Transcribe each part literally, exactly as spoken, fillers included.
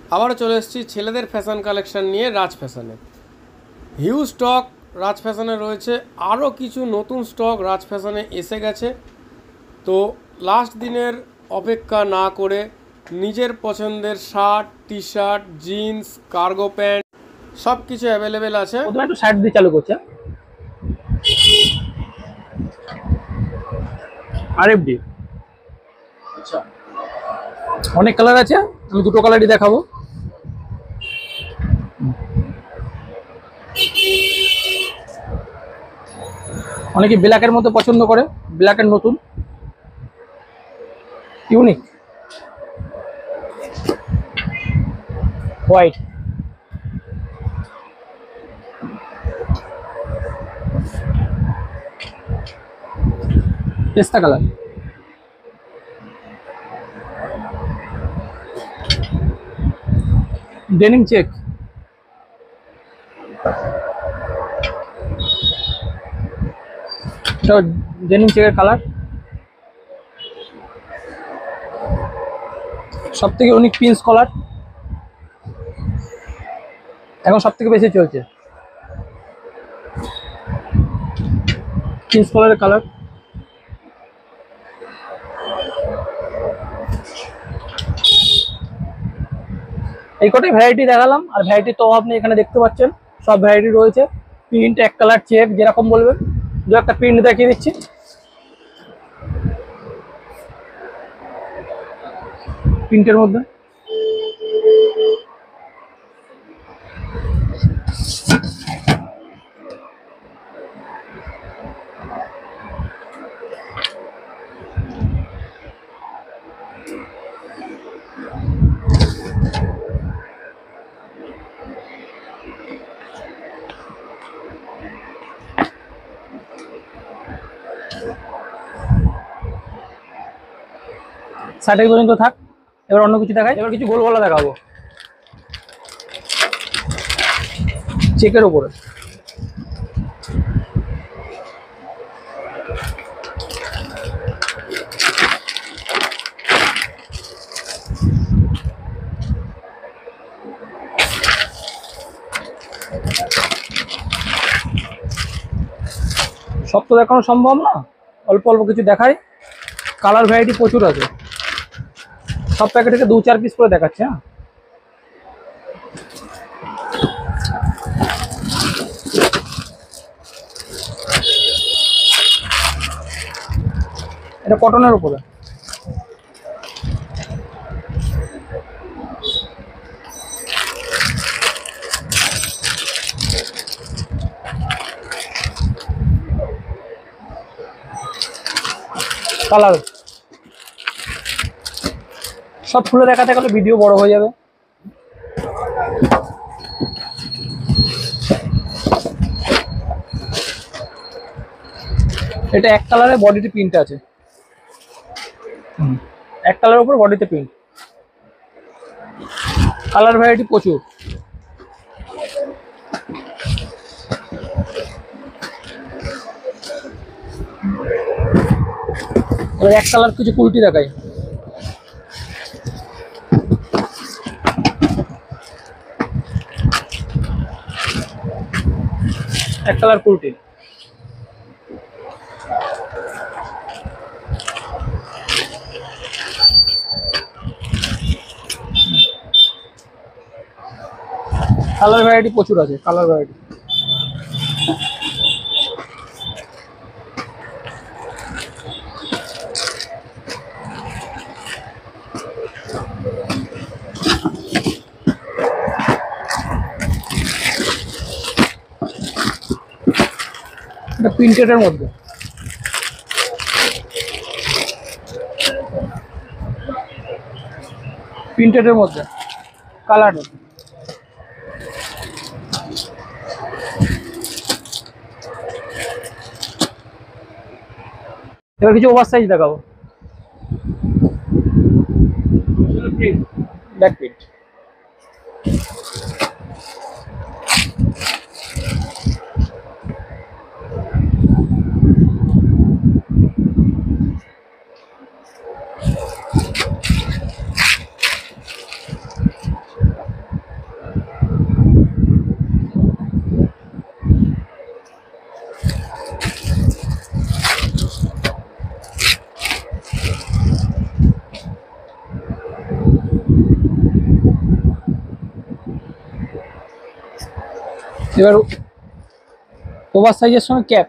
আবারও চলে এসেছি ছেলেদের ফ্যাশন কালেকশন নিয়ে রাজ ফ্যাশনে। হিউজ স্টক রাজ ফ্যাশনে রয়েছে, আরও কিছু নতুন স্টক রাজ ফ্যাশনে এসে গেছে। তো লাস্ট দিনের অপেক্ষা না করে নিজের পছন্দের shirt, T shirt, jeans, cargo pant সব কিছু অ্যাভেলেবেল আছে। প্রথমে একটু শার্ট দিয়ে চালু করছে আরএফডি। আচ্ছা, অনেক কালার আছে, আমি দুটো কালারই দেখাবো। অনেকে ব্ল্যাকের মধ্যে পছন্দ করে, ব্ল্যাকের নতুন ইউনিক হোয়াইট, পেস্তা কালার, ডেনিম চেক, ডেনিম চেকের কালার। সব থেকে ইউনিক পিন্স কলার, এখন সব থেকে বেশি চলছে পিন্স কলারের কালার। এই কটাই ভ্যারাইটি দেখালাম, আর ভ্যারাইটি তো আপনি এখানে দেখতে পাচ্ছেন, সব ভ্যারাইটি রয়েছে। প্রিন্ট, এক কালার, চেক, যেরকম বলবেন। দু একটা প্রিন্ট দেখিয়ে দিচ্ছি। প্রিন্টের মধ্যে শার্টের পর্যন্ত থাক। এবার অন্য কিছু দেখাই। এবার কিছু গোল গলা দেখাবো চেকের উপরে। সব তো দেখানো সম্ভব না, অল্প অল্প কিছু দেখাই। কালার ভ্যারাইটি প্রচুর আছে, সব প্যাকেট থেকে দু চার পিস করে দেখাচ্ছে। হ্যাঁ, এটা কটনের উপরে। কালার সব খুলে দেখাতে গেলে ভিডিও বড় হয়ে যাবে। এটা এক কালারে বডিতে প্রিন্ট আছে, এক কালারের উপর বডিতে প্রিন্ট। কালার ভ্যারাইটি প্রচুর। এবার এক কালার কিছু কুর্তি দেখাই। এক কালার কুর্তি, কালার ভ্যারাইটি প্রচুর আছে। কালার ভ্যারাইটি এটা প্রিন্টেডের মধ্যে। প্রিন্টেডের মধ্যে কালার। এবার কিছু ওভার সাইজ দেখাবো। ব্যাক প্রিন্ট, এবার ওভার সাইজের সঙ্গে ক্যাপ,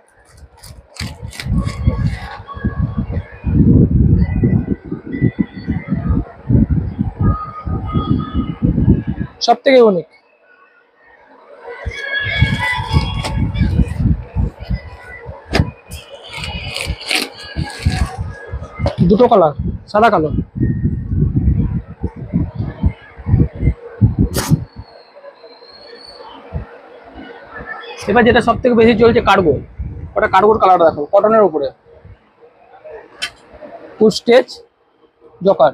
সব থেকে ইউনিক। দুটো কালার, সাদা কালো। এবার যেটা সব থেকে বেশি চলছে কার্গো, ওটা কার্গোর কালার দেখো, কটনের উপরে ফুল স্টেজ জকার।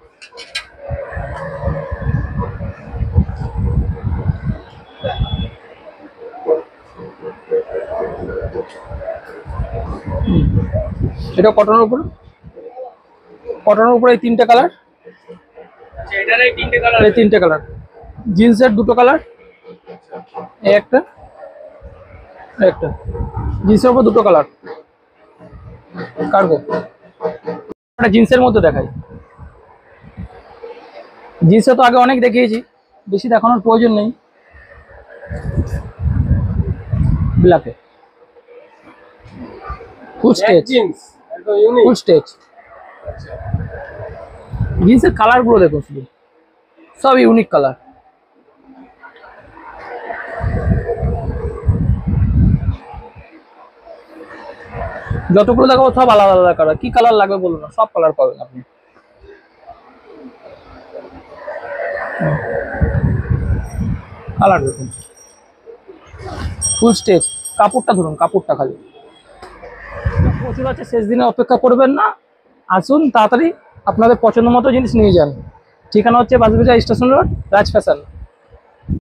এটা কটনের উপরে, কটনের উপরে এই তিনটে কালার, এই তিনটে কালার। জিন্সের দুটো কালার, এই একটা এই একটা। জিন্সের উপর দুটো কালার কার্গো। একটা জিন্সের মধ্যে দেখাই, জিন্সে তো আগে অনেক দেখিয়েছি, বেশি দেখানোর প্রয়োজন নেই। ব্ল্যাকে ফুল স্টেজ, জিন্স একদম ইউনিক। Full stage. জিন্সের কালার গুলো দেখো, শুধু সব ইউনিক কালার। যতগুলো দেখাবো সব আলাদা আলাদা কালার। কি কালার লাগবে বলুন না, সব কালার পাবেন আপনি। কালার দেখুন, ফুল স্টেজ। কাপড়টা ধরুন, কাপড়টা খালি প্রচুর আছে, শেষ দিনে অপেক্ষা করবেন না, আসুন তাড়াতাড়ি, আপনাদের পছন্দ মতো জিনিস নিয়ে যান। ঠিকানা হচ্ছে বাসবিটা স্টেশন রোড, রাজ ফ্যাশন।